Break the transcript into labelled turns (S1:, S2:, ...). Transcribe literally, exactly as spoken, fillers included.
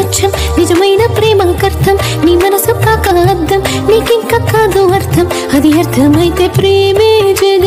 S1: స్వచ్ఛం నిజమైన ప్రేమకర్థం నీ మనసు కాక అర్థం నీకింక కాదు అర్థం అది అర్థమైతే ప్రేమే